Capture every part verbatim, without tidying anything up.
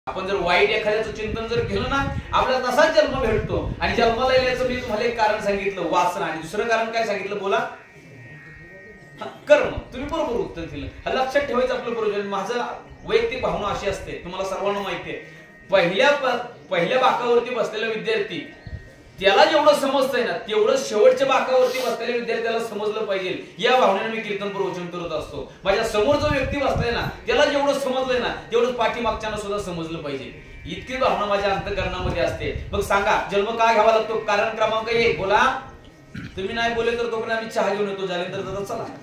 आपण जर वाईट एखाद्याचं चिंतन जर केलं ना आपल्याला तसाच जन्म भेटतो। आणि जन्माला येण्याचं मी तुम्हाला एक कारण सांगितलं वासना, आणि दुसरं कारण काय सांगितलं बोला, कर्म। तुम्ही बरोबर उत्तर दिलं। हा लक्षात ठेवायचं आपलं बरोबर। माझं वैयक्तिक भावना अशी असते, तुम्हाला सर्वांना माहिती आहे, पहिल्या पहिल्या बाकावरती बसलेला विद्यार्थी त्याला जेवढं समजतंय ना तेवढं शेवटच्या बाकावरती बसलेल्या विद्यार्थ्याला समजलं पाहिजे, या भावनेने मी कीर्तन प्रवचन करत असतो। माझ्या समोर जो व्यक्ती बसलाय ना त्याला जेवढं समजलंय ना तेवढं पाठीमागच्याला सुद्धा समजलं पाहिजे, इतकी भावना माझ्या अंतःकरणामध्ये असते। मग सांगा जन्म का घ्यावा लागतो? कारण क्रमांक एक बोला। तुम्ही नाही बोले तर तोपर्यंत आम्ही चहा घेऊन येतो, जालेंद्र दादा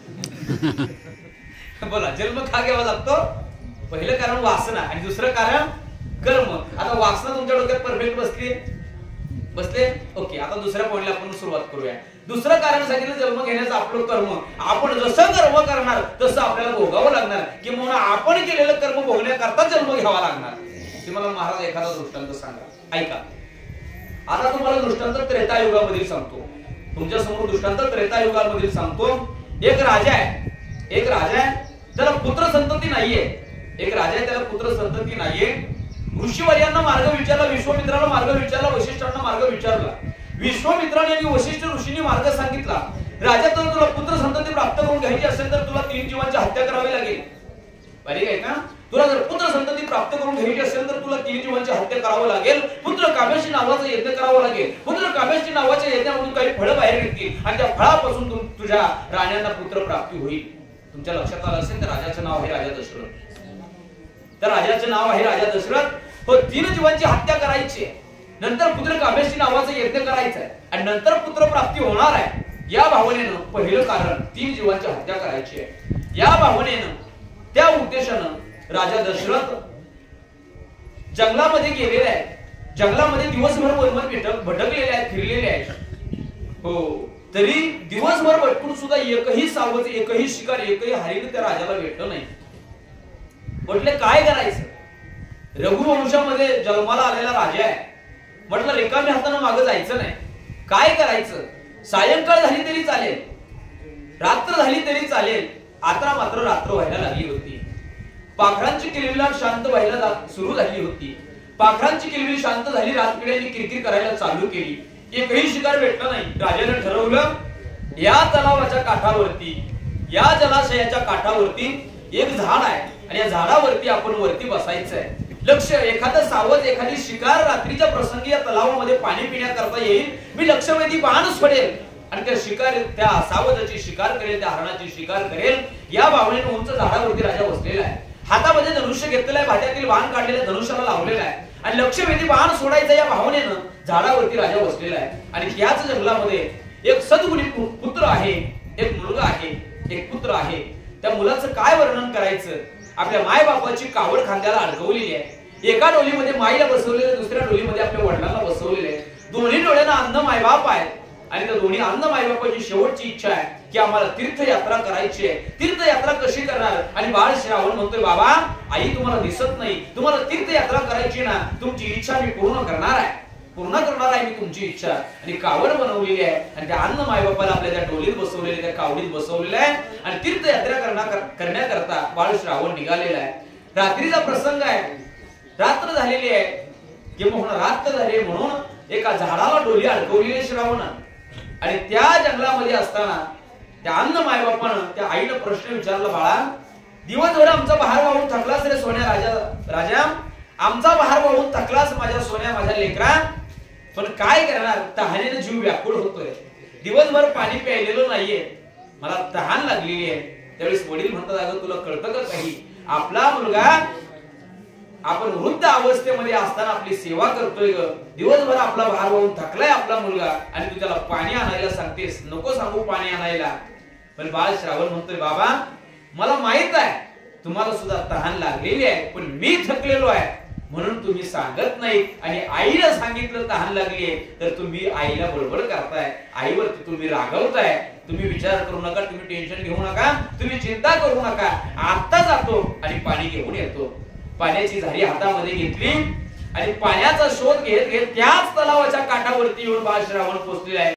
चला बोला। जन्म का घ्यावा लागतो? पहिलं कारण वासना आणि दुसरं कारण कर्म। आता वासना तुमच्या डोक्यात परफेक्ट बसली बसले ओके। आता दुसऱ्या पॉइंटला आपण सुरुवात करूया। दुसरं कारण सांगितलं जन्म घेण्याचं आपलं कर्म। आपण जसं कर्म करणार तसं आपल्याला भोगावं लागणार, किंवा आपण केलेलं कर्म भोगण्याकरता जन्म घ्यावा लागणार। तुम्हाला महाराज एखादा दृष्टांत सांगा, ऐका। आता तुम्हाला दृष्टांत त्रेतायुगामधील सांगतो, तुमच्या समोर दृष्टांत त्रेतायुगामधील सांगतो। एक राजा आहे, एक राजा आहे त्याला पुत्र संतती नाहीये, एक राजा आहे त्याला पुत्र संतती नाहीये। ऋषीवर्यांना मार्ग विचारला, विश्वामित्राला मार्ग विचारला, वशिष्ठांना मार्ग विचारला। विश्वामित्राने आणि वशिष्ठ ऋषींनी मार्ग सांगितला, राजा तर तुला पुत्र संतती प्राप्त करून घ्यायची असेल तर तुला तीन जीवांची हत्या करावी लागेल, बरोबर आहे का? तुला जर पुत्र संतती प्राप्त करून घ्यायची असेल तर तुला तीन जीवांची हत्या करावं लागेल, पुत्र कामेशी नावाचा यज्ञ करावा लागेल, पुत्र कामेशी नावाच्या यज्ञामधून काही फळं बाहेर निघतील आणि त्या फळापासून तुझ्या राण्यांना पुत्र प्राप्ती होईल। तुमच्या लक्षात आलं असेल तर राजाचं नाव आहे राजा दशरथ, तर राजाचं नाव आहे राजा दशरथ। हो, तीन जीवांची हत्या करायची आहे, नंतर पुत्र कामेशी नावाचं यज्ञ करायचं आहे आणि नंतर पुत्र प्राप्ती होणार आहे, या भावनेनं पहिलं कारण तीन जीवांची हत्या करायची आहे। या भावनेनं त्या उद्देशानं राजा दशरथ जंगलामध्ये गेलेले आहे, जंगलामध्ये दिवसभर वनवन भटक भटकलेले आहेत, फिरलेले आहेत। हो, तरी दिवसभर भटकून सुद्धा एकही सावज, एकही शिकार, एकही हरिण त्या राजाला भेटलं नाही। म्हटले काय करायचं? रघुवंशामध्ये जन्माला आलेला राजा आहे, म्हटलं रिकाम्या हाताने मागे जायचं नाही, काय करायचं? सायंकाळ झाली तरी चालेल, रात्र झाली तरी चालेल, आता मात्र रात्र व्हायला लागली होती, पाखरांची किलबिलाट शांत व्हायला सुरू झाली होती। पाखरांची किलबिल शांत झाली, रातकिड्यांनी किरकिर करायला चालू केली, एकही शिकार भेटला नाही। राजाने ठरवलं या तलावाच्या काठावरती, या जलाशयाच्या काठावरती एक झाड आहे आणि या झाडावरती आपण वरती बसायचं आहे। लक्ष एखादं सावज, एखादी शिकार रात्रीच्या प्रसंगी या तलावामध्ये पाणी पिण्याकरता येईल, मी लक्षवेधी बाण सोडेल आणि त्या शिकार, त्या सावजाची शिकार करेल, त्या हरणाची शिकार करेल, या भावनेने उंच झाडावरती राजा बसलेला आहे। हातामध्ये धनुष्य घेतलेलं आहे, भात्यातील बाण काढलेलं धनुष्याला लावलेलं आहे आणि लक्षवेधी बाण सोडायचं या भावनेनं झाडावरती राजा बसलेला आहे। आणि याच जंगलामध्ये एक सद्गुणी पुत्र आहे, एक मुलगा आहे, एक पुत्र आहे। त्या मुलाचं काय वर्णन करायचं? आपल्या माय बापाची कावड खांद्याला अडकवलेली आहे, एका डोलीमध्ये माईला बसवलेलं, दुसऱ्या डोलीमध्ये आपल्या वडिलांना बसवलेलं आहे, दोन्ही डोळ्यांना अंध मायबाप आहेत आणि त्या दोन्ही अंध मायबापाची शेवटची इच्छा आहे की आम्हाला तीर्थयात्रा करायची आहे। तीर्थयात्रा कशी करणार? आणि बाळ श्रावण म्हणतोय बाबा आई तुम्हाला दिसत नाही, तुम्हाला तीर्थयात्रा करायची ना, तुमची इच्छा मी पूर्ण करणार आहे, पूर्ण करणार आहे मी तुमची इच्छा। आणि कावड बनवलेली आहे आणि त्या अंध मायबापाला आपल्या त्या डोलीत बसवलेले, त्या कावडीत बसवलेलं आहे आणि तीर्थयात्रा करण्याकरता बाळ श्रावण निघालेला आहे। रात्रीचा प्रसंग आहे, रात्र झालेली आहे, किंवा रात्र झाली म्हणून एका झाडाला डोली अडकवलेली श्रावण, आणि त्या जंगलामध्ये असताना त्या अंध मायबापानं त्या आईला प्रश्न विचारला, बाळा दिवसभर आमचा बहार वाहून थकलास रे सोन्या, राजा राजा आमचा बहार वाहून थकलास माझ्या सोन्या, माझ्या लेकरा, पण काय करणार? तहानेने जीव व्याकुळ होतोय, दिवसभर पाणी प्यायलेलं नाहीये, मला तहान लागलेली आहे। त्यावेळेस वडील म्हणतात, अगं तुला कळतं का काही? आपला मुलगा आपण वृद्ध अवस्थेमध्ये असताना आपली सेवा करतोय ग, दिवसभर आपला भार वाहून थकलाय आपला मुलगा आणि तू त्याला पाणी आणायला सांगतेस, नको सांगू पाणी आणायला। पण बाळ श्रावण म्हणतोय, बाबा मला माहित आहे तुम्हाला सुद्धा तहान लागलेली आहे, पण मी थकलेलो आहे म्हणून तुम्ही सांगत नाही, आणि आईला सांगितलं तहान लागली आहे तर तुम्ही आईला बडबड करताय, आईवरती तुम्ही रागवताय। तुम्ही विचार करू नका, तुम्ही टेन्शन घेऊ नका, तुम्ही चिंता करू नका, आता जातो आणि पाणी घेऊन येतो। पाण्याची झारी हातामध्ये घेतली आणि पाण्याचा शोध घेत घेत त्याच तलावाच्या काठावरती येऊन बाळ श्रावण पोहोचलेला आहे।